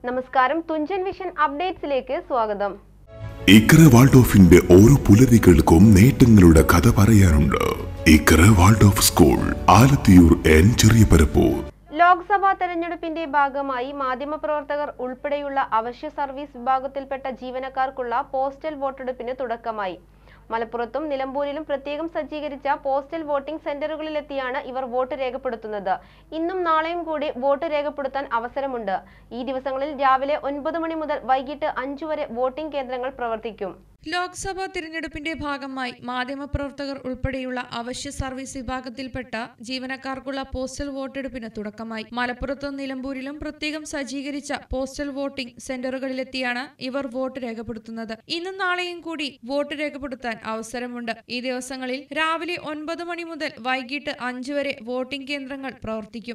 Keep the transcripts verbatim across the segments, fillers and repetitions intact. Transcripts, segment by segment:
നമസ്കാരം, തുഞ്ചൻ വിഷൻ അപ്ഡേറ്റ്സിലേക്ക് സ്വാഗതം. ഇക്ര വാൾഡോഫിന്റെ ഓരോ പുലരികൾക്കും നേട്ടങ്ങളുടെ കഥ പറയാനുണ്ട്. Iqra Waldorf school, Alathiyur N Cheriyaparappur. Lok Sabha തെരഞ്ഞെടുപ്പിന്റെ ഭാഗമായി മാധ്യമപ്രവർത്തകർ ഉൾപ്പെടെയുള്ള അവശ്യ സർവീസ് വിഭാഗത്തിൽപ്പെട്ട ജീവനക്കാർക്കുള്ള പോസ്റ്റൽ വോട്ടെടുപ്പിന് തുടക്കമായി. മലപ്പുറത്തും നിലമ്പൂരിലും പ്രത്യേകം സജ്ജീകരിച്ച പോസ്റ്റൽ വോട്ടിംഗ് സെന്ററുകളിലെത്തിയാണ് ഇവർ വോട്ട് രേഖപ്പെടുത്തുന്നത്. ഇന്നും നാളെയും കൂടി വോട്ട് രേഖപ്പെടുത്താൻ അവസരമുണ്ട്. ഈ ദിവസങ്ങളിൽ രാവിലെ ഒൻപത് മണി മുതൽ വൈകിട്ട് അഞ്ചു വരെ വോട്ടിംഗ് കേന്ദ്രങ്ങൾ പ്രവർത്തിക്കും. ലോക്സഭാ തിരഞ്ഞെടുപ്പിന്റെ ഭാഗമായി മാധ്യമപ്രവർത്തകർ ഉൾപ്പെടെയുള്ള അവശ്യ സർവീസ് വിഭാഗത്തിൽപ്പെട്ട ജീവനക്കാർക്കുള്ള പോസ്റ്റൽ വോട്ടെടുപ്പിന് തുടക്കമായി. മലപ്പുറത്തും നിലമ്പൂരിലും പ്രത്യേകം സജ്ജീകരിച്ച പോസ്റ്റൽ വോട്ടിംഗ് സെന്ററുകളിലെത്തിയാണ് ഇവർ വോട്ട് രേഖപ്പെടുത്തുന്നത്. ഇന്നും നാളെയും കൂടി വോട്ട് രേഖപ്പെടുത്താൻ അവസരമുണ്ട്. ഈ ദിവസങ്ങളിൽ രാവിലെ ഒൻപത് മണി മുതൽ വൈകിട്ട് അഞ്ചു വരെ വോട്ടിംഗ് കേന്ദ്രങ്ങൾ പ്രവർത്തിക്കും.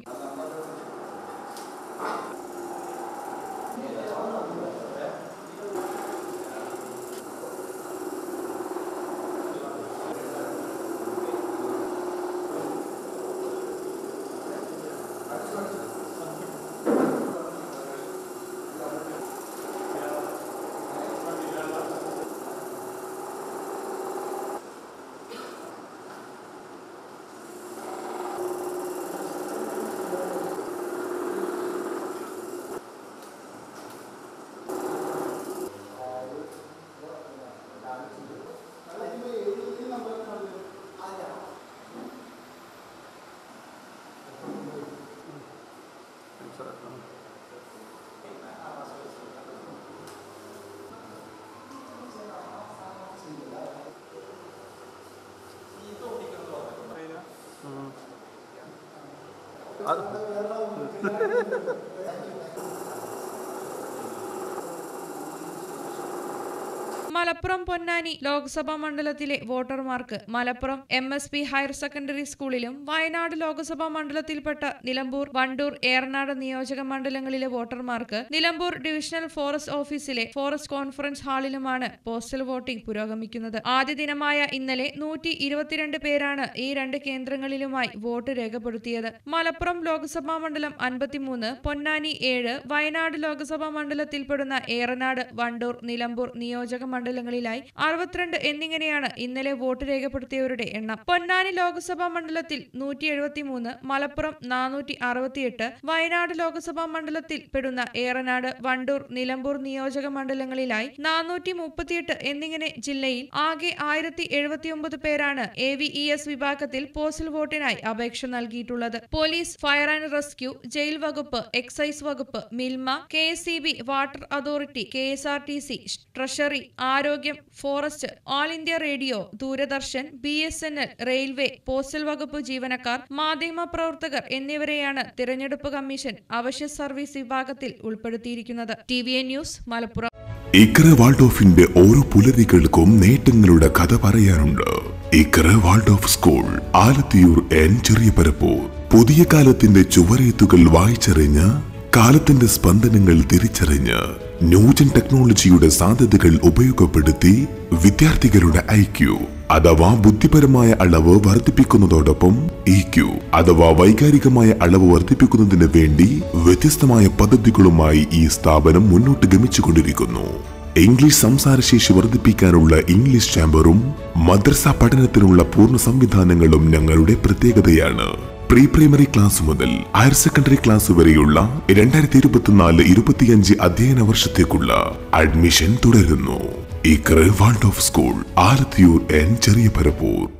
മലപ്പുറം പൊന്നാനി ലോക്സഭാ മണ്ഡലത്തിലെ വോട്ടർമാർക്ക് Malappuram M S P higher secondary സ്കൂളിലും വയനാട് ലോക്സഭാ മണ്ഡലത്തിൽപ്പെട്ട നിലമ്പൂർ, വണ്ടൂർ, ഏറനാട് നിയോജക മണ്ഡലങ്ങളിലെ വോട്ടർമാർക്ക് നിലമ്പൂർ ഡിവിഷണൽ ഫോറസ്റ്റ് ഓഫീസിലെ ഫോറസ്റ്റ് കോൺഫറൻസ് ഹാളിലുമാണ് പോസ്റ്റൽ വോട്ടിംഗ് പുരോഗമിക്കുന്നത്. ആദ്യ ദിനമായ ഇന്നലെ നൂറ്റി ഇരുപത്തിരണ്ട് പേരാണ് ഈ രണ്ട് കേന്ദ്രങ്ങളിലുമായി വോട്ട് രേഖപ്പെടുത്തിയത്. മലപ്പുറം ലോക്സഭാ മണ്ഡലം അൻപത്തിമൂന്ന്, പൊന്നാനി ഏഴ്, വയനാട് ലോക്സഭാ മണ്ഡലത്തിൽപ്പെടുന്ന ഏറനാട്, വണ്ടൂർ, നിലമ്പൂർ നിയോജക മണ്ഡലങ്ങളിലായി അറുപത്തിരണ്ട് എന്നിങ്ങനെയാണ് ഇന്നലെ വോട്ട് രേഖപ്പെടുത്തിയവരുടെ എണ്ണം. പൊന്നാനി ലോക്സഭാ മണ്ഡലത്തിൽ നൂറ്റി എഴുപത്തി മൂന്ന്, മലപ്പുറം നാനൂറ്റി അറുപത്തിയെട്ട്, വയനാട് ലോക്സഭാ മണ്ഡലത്തിൽ പെടുന്ന ഏറനാട്, വണ്ടൂർ, നിലമ്പൂർ നിയോജക മണ്ഡലങ്ങളിലായി നാനൂറ്റി മുപ്പത്തിയെട്ട് എന്നിങ്ങനെ ജില്ലയിൽ ആകെ ആയിരത്തി എഴുപത്തി ഒമ്പത് പേരാണ് എ വി ഇ എസ് വിഭാഗത്തിൽ പോസ്റ്റൽ വോട്ടിനായി അപേക്ഷ നൽകിയിട്ടുള്ളത്. Police, fire and rescue, jail വകുപ്പ്, എക്സൈസ് വകുപ്പ്, Milma, K S E B, water authority, K S R T C, treasury, ആരോഗ്യം, forest, All India Radio, Doordarshan, B S N L, railway, postal വകുപ്പ് ജീവനക്കാർ, മാധ്യമ പ്രവർത്തകർ എന്നിവരെയാണ് തിരഞ്ഞെടുപ്പ് കമ്മീഷൻ അവശ്യ സർവീസ് വിഭാഗത്തിൽ ഉൾപ്പെടുത്തിയിരിക്കുന്നത്. T V N news, Malappuram. Iqra വാൾഡോഫിന്റെ ഓരോ പുലരികൾക്കും നേട്ടങ്ങളുടെ കഥ പറയാനുണ്ട്. Iqra Waldorf school, Alathiyur N Cheriyaparappur. പുതിയ കാലത്തിന്റെ ചുവരെഴുത്തുകൾ വായിച്ചറിഞ്ഞ് കാലത്തിന്റെ സ്പന്ദനങ്ങൾ തിരിച്ചറിഞ്ഞ് ന്യൂജൻ ടെക്നോളജിയുടെ സാധ്യതകൾ ഉപയോഗപ്പെടുത്തി വിദ്യാർത്ഥികളുടെ ഐ ക്യു അഥവാ ബുദ്ധിപരമായ അളവ് വർദ്ധിപ്പിക്കുന്നതോടൊപ്പം ഇ ക്യു അഥവാ വൈകാരികമായ അളവ് വർദ്ധിപ്പിക്കുന്നതിന് വേണ്ടി വ്യത്യസ്തമായ പദ്ധതികളുമായി ഈ സ്ഥാപനം മുന്നോട്ട് ഗമിച്ചുകൊണ്ടിരിക്കുന്നു. ഇംഗ്ലീഷ് സംസാരശേഷി വർദ്ധിപ്പിക്കാനുള്ള ഇംഗ്ലീഷ് ചാമ്പറും മദ്രസ പഠനത്തിനുള്ള പൂർണ്ണ സംവിധാനങ്ങളും ഞങ്ങളുടെ പ്രത്യേകതയാണ്. പ്രീ പ്രൈമറി ക്ലാസ് മുതൽ ഹയർ സെക്കൻഡറി ക്ലാസ് വരെയുള്ള രണ്ടായിരത്തി ഇരുപത്തിനാല് ഇരുപത്തിയഞ്ച് അധ്യയന വർഷത്തേക്കുള്ള അഡ്മിഷൻ തുടരുന്നു. Iqra Waldorf school, Alathiyur N ചെറിയപരപ്പൂർ.